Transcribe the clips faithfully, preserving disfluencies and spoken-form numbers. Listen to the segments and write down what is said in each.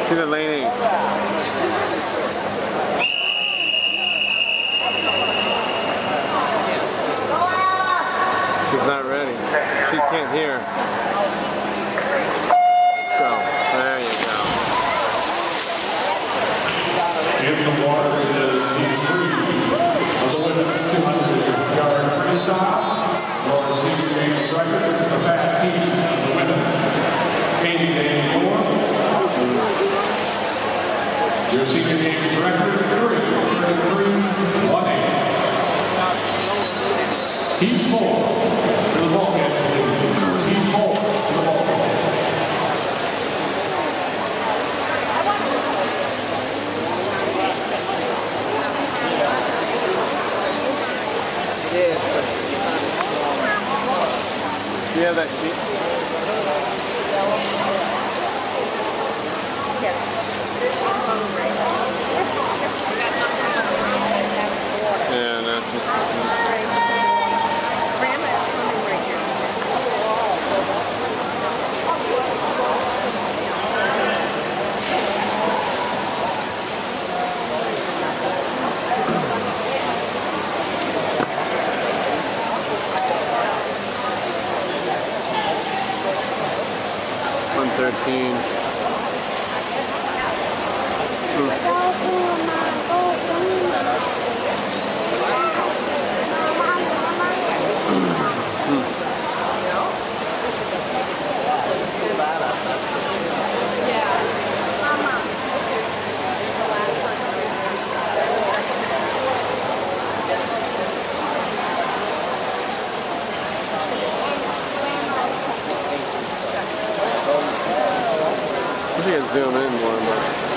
She's a lady. She's not ready. She can't hear. So, there you go. In the water is team three of the women's two hundred yard freestyle. Laura Season James Striker. This is the fast team of the women's. Katie Dane Moore. Your season games record three thirty-three one eight. Team four to the bulkhead, please. Team four to the bulkhead. Do you have that sheet? Yeah, that's just... Grandma is swimming right now. one thirteen. I think I zoom in more, but...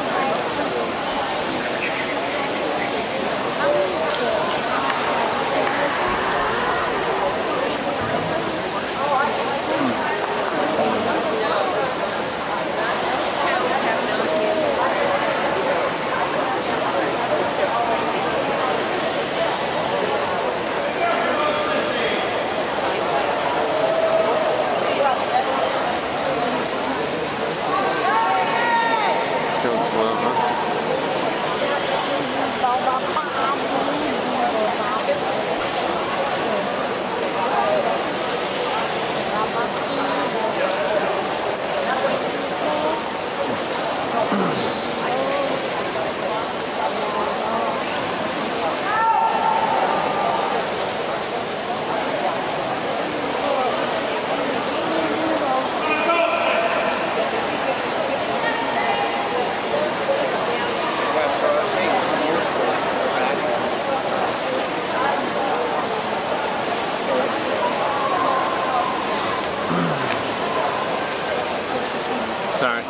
Sorry.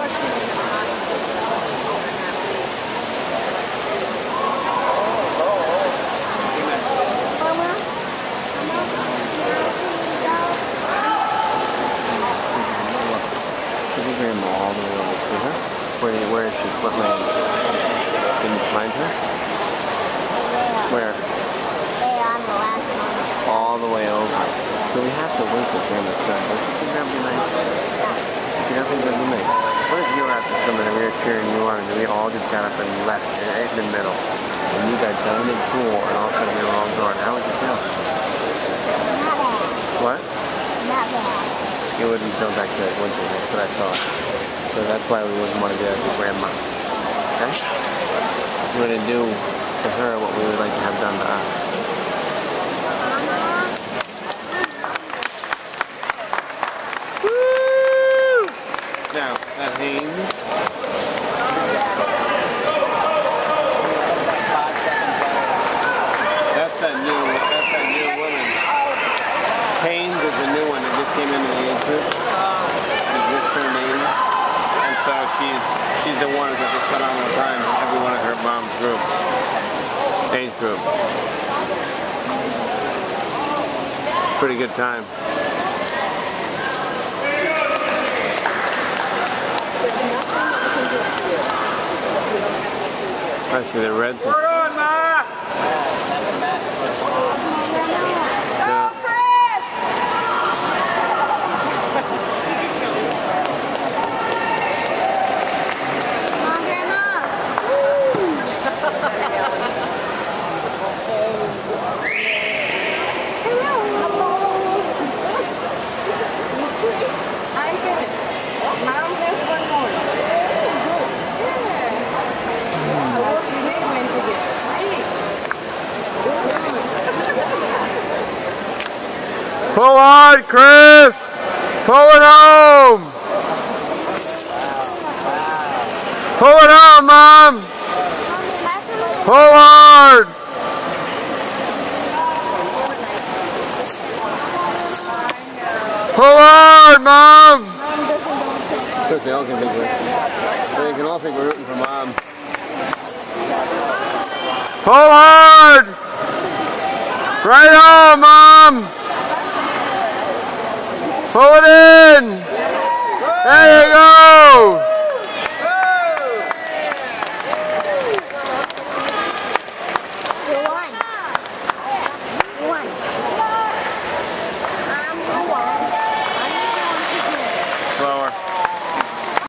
All the way over to her. Where, where is she? What lane? Can you find her? Where? On the last one. All the way over. So we have to wait for Grandma's done. Don't you think that'd be nice? You don't think that'd be nice? What if you were after someone and we were cheering you on and we all just got up and left right in the middle and you got done in pool and all of a sudden we were all gone? How would you feel? Not bad. What? Not bad. It wouldn't feel that good, would you? That's what I thought. So that's why we wouldn't want to do that to Grandma. Okay? We're going to do to her what we would like to have done to us. Woo! Now, that Haynes. That's that new, that's that new woman. Haynes is the new one that just came into the age group. She's just turned eighty. And so she's she's the one that just put on the time in every one of her mom's group. Age group. Pretty good time. I see the reds. We're on, Ma! Go, Chris! Pull hard, Chris! Pull it home! Pull it home, Mom! Pull hard! Pull hard, Mom! Look, they all can think we're, they can all think we're rooting for Mom. Pull hard! Right on, Mom! Pull it in! There you go!